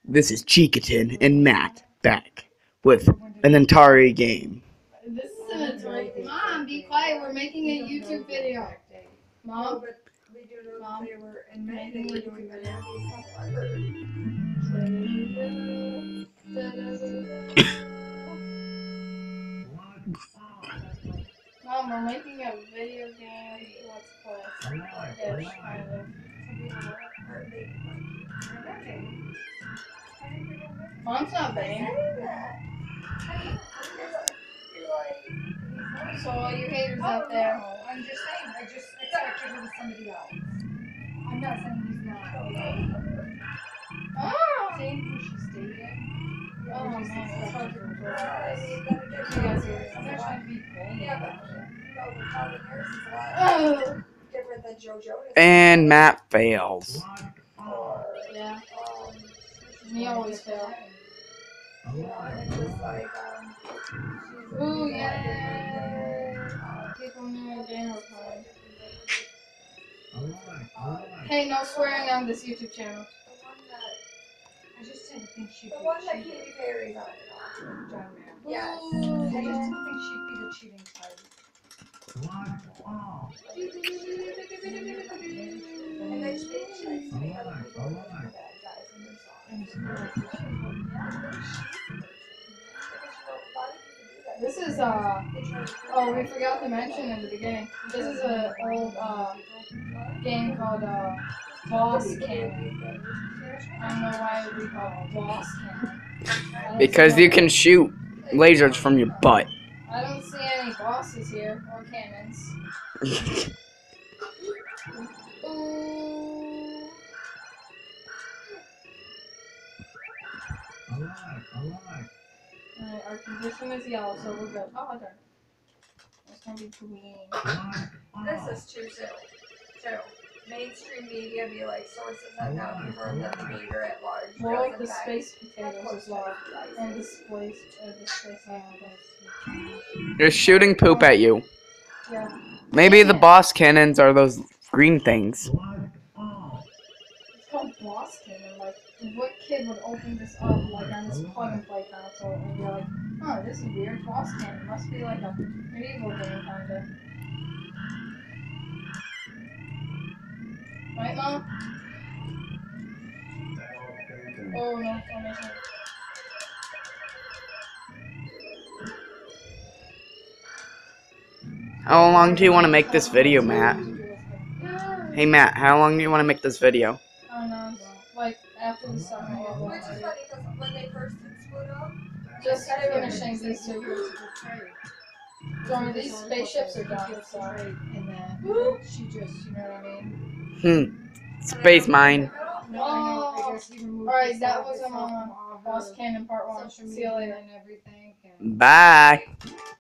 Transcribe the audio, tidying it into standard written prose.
This is Chicatin and Matt back with an Atari game. This is an Atari. Mom, be quiet. We're making a YouTube video. Mom, Mom, they were in May. They were doing the Mom, we're making a video game. Let's play. Ish, kind of. Mom's not banging. So all you haters out there. I'm just saying, I just expected her with somebody else. I'm not saying he's not. Oh! Same who she stayed in. Oh man, it's hard to control. I'm not trying to be vain. Yeah, but different than Joe Jonas. And Matt fails. Yeah. Me always fail. Ooh, yeah. People knew a gamer play. Hey, no swearing on this YouTube channel. I just didn't think she'd be the one that Katy Perry's on it. John Mayer. Yes. I just didn't think she'd be the cheating type. And then she likes to make other people look for bad guys in their This is oh, we forgot to mention in the beginning. This is an old game called Boss Cannon. I don't know why it would be called Boss Cannon. Because you can shoot lasers from your butt. I don't see any bosses here or cannons. Ooh. Alright, our condition is yellow, so we're good. Oh, darn. It's gonna be green. This is too soon. Too. Mainstream media be like sources have now confirmed that the meter at large. Well, the space potatoes as well. And the space island. They're shooting poop at you. Yeah. Maybe the boss cannons are those green things. It's called Boss Cannon. Like, what kid would open this up like on this plug and play console and be like, oh, this is weird. Boss Cannon must be like a medieval game kinda. Right, Mom? Oh no, formation. How long do you want to make this video, Matt? Hey, Matt, how long do you want to make this video? I don't know. Like, after the summer. Which is funny because when they first did split up, Just finishing these two. So these spaceships are done, so. And then she just, you know what I mean? Space mine. No, I guess he removed Alright, that himself was from all Boss her Cannon Part 1. social See you media later. and everything. And Bye.